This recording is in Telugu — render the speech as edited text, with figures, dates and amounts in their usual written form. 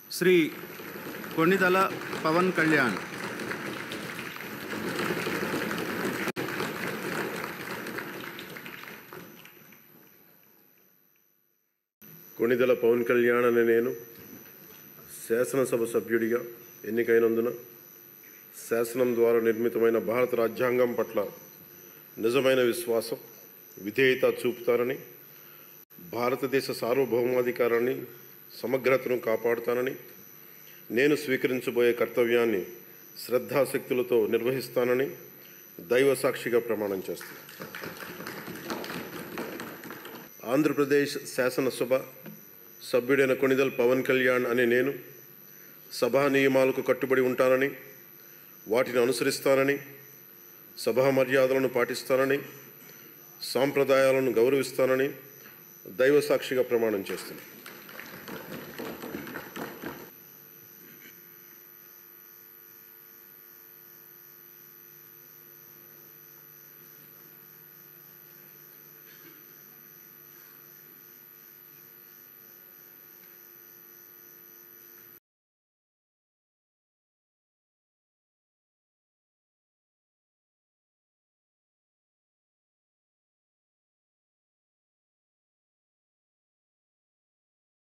శ్రీ కొణిదల పవన్ కళ్యాణ్. కొణిదల పవన్ కళ్యాణ్ అనే నేను శాసనసభ సభ్యుడిగా ఎన్నికైనందున శాసనం ద్వారా నిర్మితమైన భారత రాజ్యాంగం పట్ల నిజమైన విశ్వాసం, విధేయత చూపుతానని, భారతదేశ సార్వభౌమాధికారాన్ని, సమగ్రతను కాపాడుతానని, నేను స్వీకరించబోయే కర్తవ్యాన్ని శ్రద్ధాశక్తులతో నిర్వహిస్తానని దైవ సాక్షిగా ప్రమాణం చేస్తాను. ఆంధ్రప్రదేశ్ శాసనసభ సభ్యుడైన కొణిదల పవన్ కళ్యాణ్ అనే నేను సభా నియమాలకు కట్టుబడి ఉంటానని, వాటిని అనుసరిస్తానని, సభా మర్యాదలను పాటిస్తానని, సాంప్రదాయాలను గౌరవిస్తానని దైవ సాక్షిగా ప్రమాణం చేస్తున్నాను.